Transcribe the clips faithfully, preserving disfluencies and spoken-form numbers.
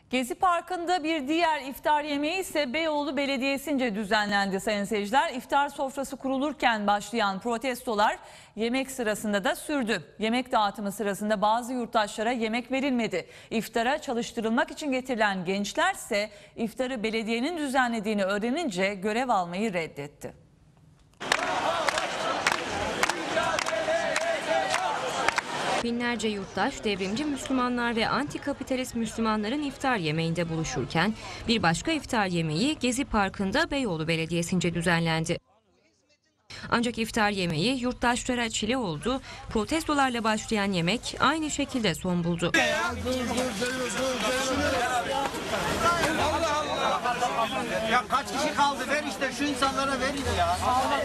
Gezi Parkı'nda bir diğer iftar yemeği ise Beyoğlu Belediyesi'nce düzenlendi sayın seyirciler. İftar sofrası kurulurken başlayan protestolar yemek sırasında da sürdü. Yemek dağıtımı sırasında bazı yurttaşlara yemek verilmedi. İftara çalıştırılmak için getirilen gençler ise iftarı belediyenin düzenlediğini öğrenince görev almayı reddetti. Binlerce yurttaş devrimci Müslümanlar ve antikapitalist Müslümanların iftar yemeğinde buluşurken bir başka iftar yemeği Gezi Parkı'nda Beyoğlu Belediyesi'nce düzenlendi. Ancak iftar yemeği yurttaşlara çile oldu. Protestolarla başlayan yemek aynı şekilde son buldu. Ya kaç kişi kaldı? Ver işte şu insanlara verin ya.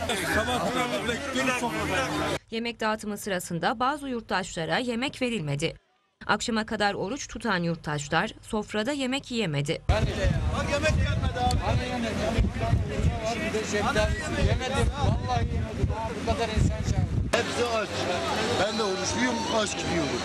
Yemek dağıtımı sırasında bazı yurttaşlara yemek verilmedi. Akşama kadar oruç tutan yurttaşlar sofrada yemek yiyemedi. Bak yemek gelmedi abi. Hani yemek yemedim. Vallahi yemedim. Bu kadar insan çağırdı. Hepsi aç. Ben de oruçluyum, aç gidiyorum.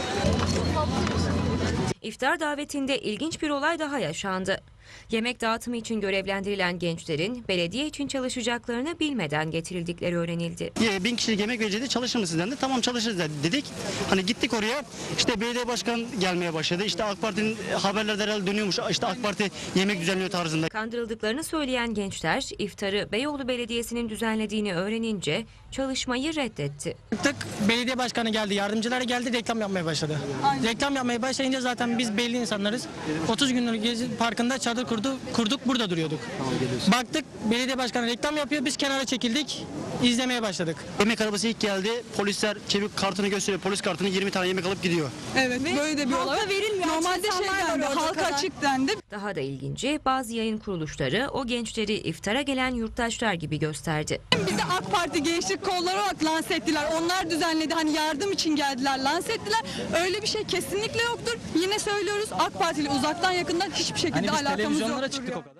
İftar davetinde ilginç bir olay daha yaşandı. Yemek dağıtımı için görevlendirilen gençlerin belediye için çalışacaklarını bilmeden getirildikleri öğrenildi. Bin kişilik yemek vereceğiz, çalışır mısınız dendi. Tamam çalışırız dedik. Hani gittik oraya, işte belediye başkan gelmeye başladı. İşte AK Parti'nin haberlerde herhalde dönüyormuş. İşte AK Parti yemek düzenliyor tarzında. Kandırıldıklarını söyleyen gençler iftarı Beyoğlu Belediyesi'nin düzenlediğini öğrenince çalışmayı reddetti. Tık belediye başkanı geldi, yardımcıları geldi, reklam yapmaya başladı. Aynen. Reklam yapmaya başlayınca zaten biz belli insanlarız. otuz gündür Gezi Parkı'nda çadır kurdu, kurduk, burada duruyorduk. Tamam, baktık belediye başkanı reklam yapıyor, biz kenara çekildik, izlemeye başladık. Yemek arabası ilk geldi, polisler çevik kartını gösteriyor, polis kartını yirmi tane yemek alıp gidiyor. Evet, Ve böyle de bir olay. Normalde şey dendi, halka açık dendi. Daha da ilginci, bazı yayın kuruluşları o gençleri iftara gelen yurttaşlar gibi gösterdi. Bizi AK Parti gençlik kolları olarak lanse ettiler. Onlar düzenledi, hani yardım için geldiler, lanse ettiler. Öyle bir şey kesinlikle yoktur. Yine söylüyoruz, AK Parti ile uzaktan yakından hiçbir şekilde Hani biz alakamız televizyonlara yoktur. çıktık o kadar.